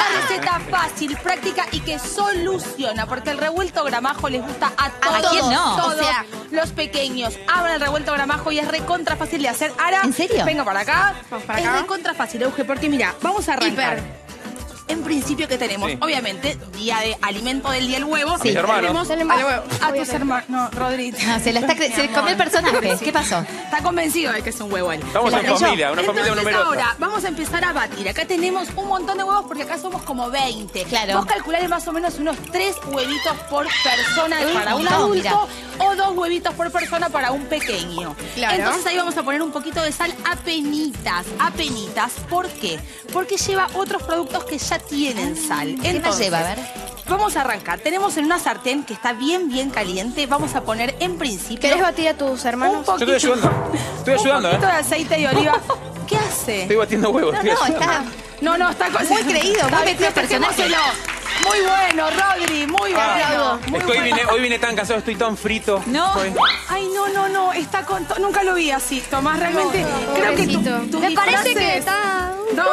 Una receta fácil, práctica y que soluciona, porque el revuelto gramajo les gusta a todos. ¿A quién no? Todos, O sea, los pequeños aman el revuelto gramajo y es recontra fácil de hacer. Ahora, ¿en serio? Venga para acá. Vamos para es acá. recontra fácil, Euge, porque mira, vamos a arrancar. En principio, ¿qué tenemos? Sí. Obviamente, día de alimento del día del huevo. A mis hermanos. Tenemos a tus hermanos. No, Rodri. No, se comió el personaje. ¿Qué pasó? Está convencido de que es un huevo él. Estamos en familia, una familia Entonces, numerosa. ahora vamos a empezar a batir. Acá tenemos un montón de huevos porque acá somos como 20. Claro. Vos calculale más o menos unos 3 huevitos por persona para un montón, adulto mira. o 2 huevitos por persona para un pequeño. Claro. Entonces ahí vamos a poner un poquito de sal apenitas. ¿Por qué? Porque lleva otros productos que ya tienen sal. ¿Qué más lleva? A ver. Vamos a arrancar. Tenemos en una sartén que está bien caliente. Vamos a poner en principio ¿Querés batir a tus hermanos? un poquito, Yo estoy ayudando. Estoy ayudando, un poquito de aceite de oliva. ¿Qué hace? Estoy batiendo huevos. estoy No, ayudando. está... No, está Muy creído, muy metido en personaje. festejémoselo. Muy bueno, Rodri, muy bueno. Muy Es que bueno. hoy vine tan cansado, estoy tan frito. No. Hoy- Ay, no, está con... Nunca lo vi así, Tomás, realmente. Creo que tus Me parece disfraces- que está... No.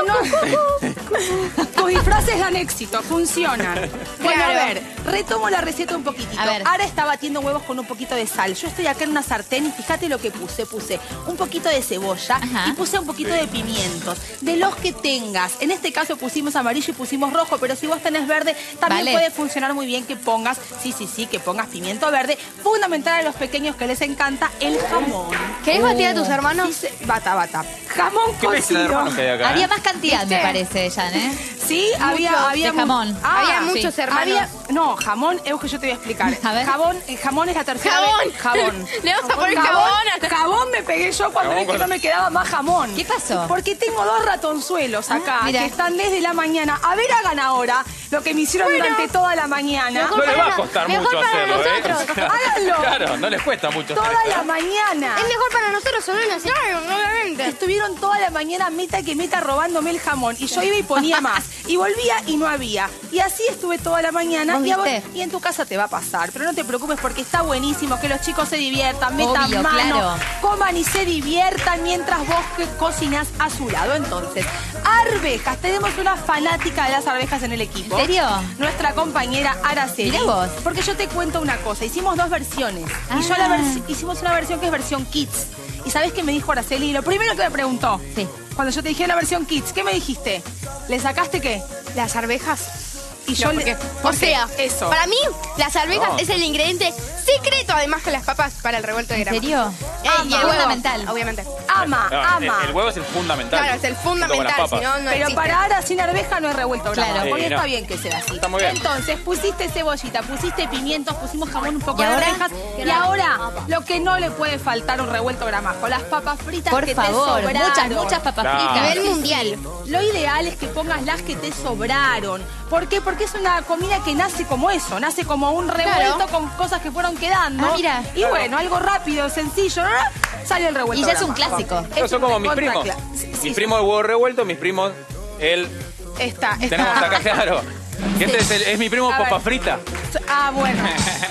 Tus disfraces dan éxito, funcionan. Bueno, a ver, retomo la receta un poquitito. A ver. Ahora está batiendo huevos con un poquito de sal. Yo estoy acá en una sartén y fíjate lo que puse. Puse un poquito de cebolla Ajá. y puse un poquito de pimientos. De los que tengas. En este caso pusimos amarillo y pusimos rojo, pero si vos tenés verde, también Vale. puede funcionar muy bien que pongas, sí, que pongas pimiento verde. Fundamental a los pequeños que les encanta el jamón. ¿Querés batir a tus hermanos? Sí, bata. Jamón ¿Qué mezcla de cocido. hermanos que hay acá? Había más cantidad, me ¿Viste? parece, Jan, ¿eh? Sí, había de jamón. Había muchos hermanos. No, jamón, es que yo te voy a explicar. A ver. Jamón es la tercera ¡Jabón! vez. Jabón. Le vamos a poner jabón. Jabón me pegué yo cuando vi Jabón que con- no me quedaba más jamón. ¿Qué pasó? Porque tengo 2 ratonzuelos acá mira. que están desde la mañana. A ver, hagan ahora lo que me hicieron durante toda la mañana. No les va a costar Mejor mucho para hacerlo, nosotros. ¿eh? Háganlo. Claro, no les cuesta mucho Toda hacer la esto. mañana. Es mejor para nosotros solo una claro, obviamente. Estuvieron toda la mañana meta que meta robándome el jamón. Y yo iba y ponía más. Y volvía y no había. Y así estuve toda la mañana. ¿Vos Y, a vos- viste? y en tu casa te va a pasar. Pero no te preocupes porque está buenísimo. Que los chicos se diviertan, metan Obvio, mano, claro. coman y se diviertan mientras vos cocinás a su lado. Entonces, arvejas. Tenemos una fanática de las arvejas en el equipo. ¿En serio? Nuestra compañera Araceli. Mirá vos. Porque yo te cuento una cosa. Hicimos 2 versiones. Y yo hicimos una versión que es versión kids. ¿Y sabés qué me dijo Araceli? Lo primero que me preguntó. Sí. Cuando yo te dije la versión kids, ¿qué me dijiste? ¿Le sacaste qué? Las arvejas. Y yo le... O sea, eso. para mí, las arvejas No. es el ingrediente secreto, además que las papas para el revuelto de ¿En grama. serio? Y el huevo, fundamental. obviamente. Ama. El huevo es el fundamental. Claro, es el Junto con las fundamental, papas. si no, no Pero existe. para ahora sin arveja no es revuelto grama. Claro. Porque Sí, está no. bien que sea así. Está muy bien. Entonces, pusiste cebollita, pusiste pimientos, pusimos jamón, un poco ¿Y de ahora? arvejas. Y ahora, lo que no le puede faltar a un revuelto gramajo, las papas fritas Por que favor, te sobraron. muchas papas Claro. fritas. Nivel mundial. Lo ideal es que pongas las que te sobraron. ¿Por qué? Porque es una comida que nace como eso, nace como un revuelto Claro. con cosas que fueron quedando. Ah, mira. Y bueno, algo rápido, sencillo, ¿no? Sale el revuelto. Y ya es un gramajo. clásico. Estos son como mis primos. Mis primos de huevo revuelto, mis primos, él. Tenemos acá, claro. Que este es mi primo A ver. papa frita. Ah, bueno.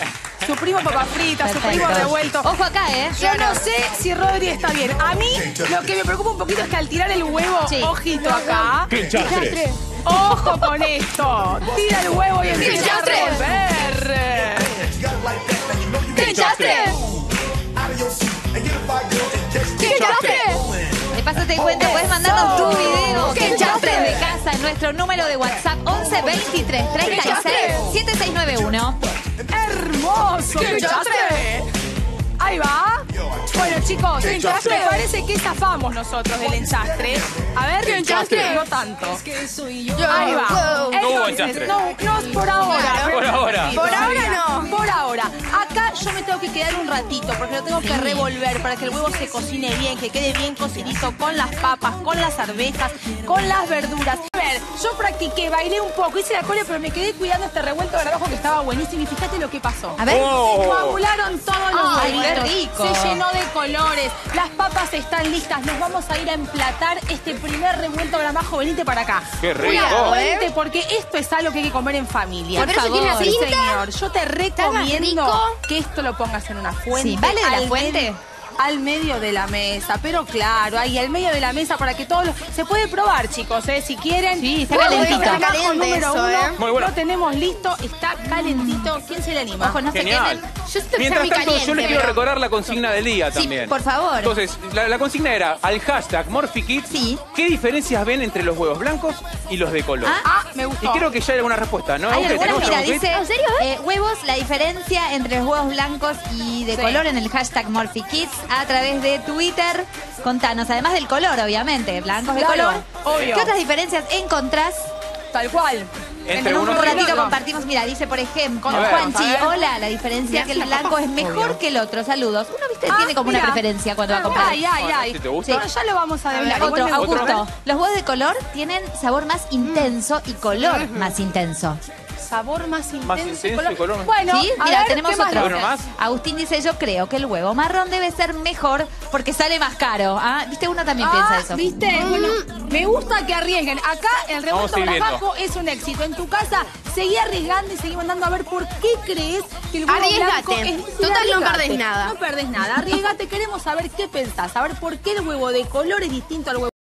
Su primo papa frita, su primo Perfecto. revuelto. Ojo acá, ¿eh? Yo no sé si Rodri está bien. A mí lo que me preocupa un poquito es que al tirar el huevo, Sí. ojito acá. ¡Pinchastre! Ojo con esto. Tira el huevo y empieza a ¡Pinchastre! revolver. ¡Pinchaste! ¡Pinchaste! De paso te cuento, puedes mandarnos tu video ¡Qué que chastre! de casa en nuestro número de WhatsApp 11 23 36 7691. ¡Hermoso! ¡Qué ¡Pinchastre! Ahí va. Bueno, chicos, me enchastre! parece que zafamos nosotros del enchastre. A ver, ¿Qué enchastre? no tanto. Yo, Ahí va. yo. No hubo Entonces, enchastre. no, por ahora. Claro. Por ahora. Por ahora no. Por ahora. Acá yo me tengo que quedar un ratito porque lo tengo que revolver para que el huevo se cocine bien, que quede bien cocidito con las papas, con las arvejas, con las verduras. A ver, yo practiqué, bailé un poco, hice la cole, pero me quedé cuidando este revuelto de gramajo que estaba buenísimo. Y fíjate lo que pasó. A ver. Oh. Se coagularon todos los Ay, huevitos. qué rico. Se llenó de colores. Las papas están listas. Nos vamos a ir a emplatar este primer revuelto gramajo. Venite para acá. ¡Qué rico! Cuidado, vente, porque esto es algo que hay que comer en familia. Por favor. Sí, pinta. señor. Yo te recomiendo rico. que esto lo pongas en una fuente. Sí, ¿vale de la al fuente? medio. al medio de la mesa. Pero claro, ahí al medio de la mesa para que todos los... Se puede probar, chicos, si quieren. Sí, está calentito. Está caliente número eso, 1. Muy bueno. Lo tenemos listo, está calentito. ¿Quién se le anima? Ojo, no se Genial. queden. Yo estoy Mientras tanto, semicaliente, yo les quiero pero- recordar la consigna del día Sí, también. por favor. Entonces, la consigna era al hashtag MorphyKids. Sí. ¿Qué diferencias ven entre los huevos blancos y los de color? Me gustó. Y creo que ya hay alguna respuesta, ¿no? Hay Auge, algunas, ¿tenemos mira, algún tweet? dice huevos, la diferencia entre los huevos blancos y de Sí. color en el hashtag MorphyKids a través de Twitter. Contanos, además del color, obviamente, blancos de Claro, color. obvio. ¿Qué otras diferencias encontrás? Tal cual. Entre En unos Un y ratito otro. compartimos, mira, dice por ejemplo, A ver, Juanchi, a ver. hola, la diferencia que el blanco es mejor que el otro, saludos. Uno, viste, tiene como mira. una preferencia cuando va a comprar. Ay. ¿Si te gusta? Bueno, ya lo vamos a develar. Otro, Igual me gusta. Augusto, los huevos de color tienen sabor más intenso y color más intenso. Sabor más intenso, Más intenso y color más- Bueno, ¿Sí? a Mira, ver, tenemos ¿qué más otro. dice? ¿Uno más? Agustín dice, yo creo que el huevo marrón debe ser mejor porque sale más caro. Ah, viste, uno también piensa eso. ¿Viste? Bueno, me gusta que arriesguen. Acá el Vamos revuelto a ir viendo. abajo es un éxito. En tu casa, seguí arriesgando y seguí mandando a ver por qué crees que el huevo Arriesgate. blanco es... Total, no arriesgate. perdés nada. No perdés nada. Arriesgate, queremos saber qué pensás. Saber por qué el huevo de color es distinto al huevo